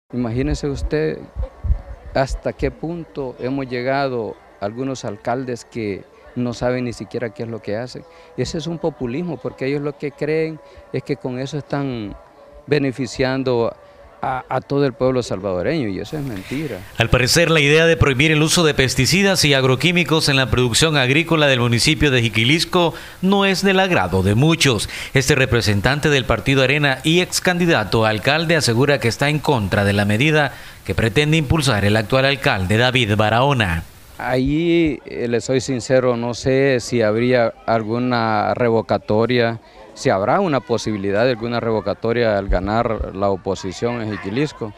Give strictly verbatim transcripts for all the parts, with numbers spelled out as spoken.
Imagínese usted hasta qué punto hemos llegado algunos alcaldes que no saben ni siquiera qué es lo que hacen. Ese es un populismo, porque ellos lo que creen es que con eso están beneficiando a, a todo el pueblo salvadoreño, y eso es mentira. Al parecer, la idea de prohibir el uso de pesticidas y agroquímicos en la producción agrícola del municipio de Jiquilisco no es del agrado de muchos. Este representante del partido Arena y ex candidato a alcalde asegura que está en contra de la medida que pretende impulsar el actual alcalde David Barahona. Ahí, eh, le soy sincero, no sé si habría alguna revocatoria, si habrá una posibilidad de alguna revocatoria al ganar la oposición en Jiquilisco,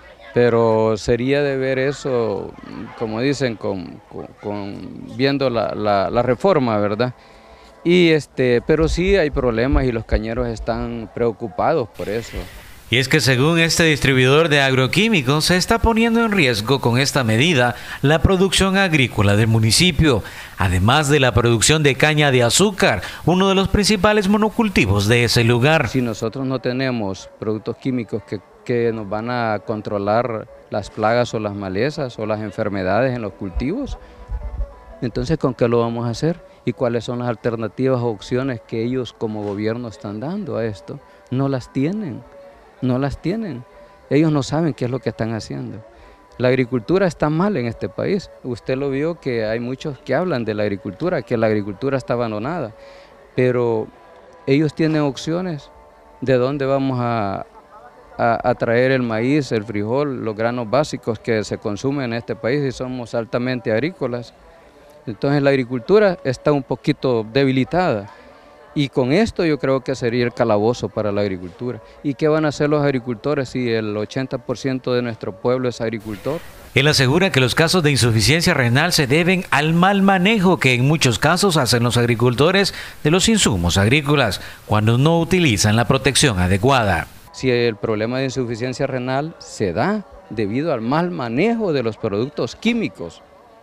pero sería de ver eso, como dicen, con, con, con viendo la, la, la reforma, ¿verdad? Y este, pero sí hay problemas y los cañeros están preocupados por eso. Y es que según este distribuidor de agroquímicos, se está poniendo en riesgo con esta medida la producción agrícola del municipio, además de la producción de caña de azúcar, uno de los principales monocultivos de ese lugar. Si nosotros no tenemos productos químicos que, que nos van a controlar las plagas o las malezas o las enfermedades en los cultivos, entonces ¿con qué lo vamos a hacer? ¿Y cuáles son las alternativas o opciones que ellos como gobierno están dando a esto? No las tienen. No las tienen. Ellos no saben qué es lo que están haciendo. La agricultura está mal en este país. Usted lo vio, que hay muchos que hablan de la agricultura, que la agricultura está abandonada. Pero ellos tienen opciones de dónde vamos a, a, a traer el maíz, el frijol, los granos básicos que se consumen en este país y somos altamente agrícolas. Entonces la agricultura está un poquito debilitada. Y con esto yo creo que sería el calabozo para la agricultura. ¿Y qué van a hacer los agricultores si el ochenta por ciento de nuestro pueblo es agricultor? Él asegura que los casos de insuficiencia renal se deben al mal manejo que en muchos casos hacen los agricultores de los insumos agrícolas cuando no utilizan la protección adecuada. Si el problema de insuficiencia renal se da debido al mal manejo de los productos químicos,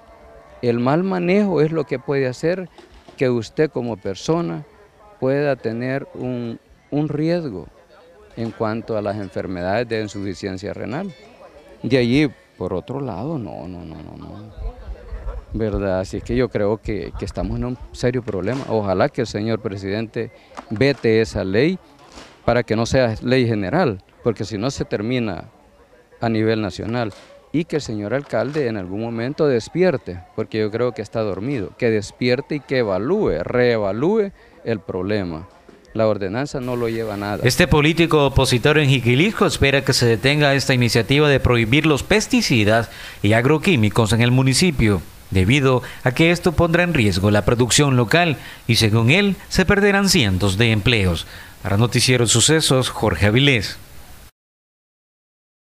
el mal manejo es lo que puede hacer que usted como persona pueda tener un, un riesgo en cuanto a las enfermedades de insuficiencia renal. De allí, por otro lado, no, no, no, no, no. ¿Verdad? Así es que yo creo que, que estamos en un serio problema. Ojalá que el señor presidente vete esa ley para que no sea ley general, porque si no se termina a nivel nacional. Y que el señor alcalde en algún momento despierte, porque yo creo que está dormido, que despierte y que evalúe, reevalúe el problema. La ordenanza no lo lleva a nada. Este político opositor en Jiquilisco espera que se detenga esta iniciativa de prohibir los pesticidas y agroquímicos en el municipio, debido a que esto pondrá en riesgo la producción local y según él se perderán cientos de empleos. Para Noticiero Sucesos, Jorge Avilés.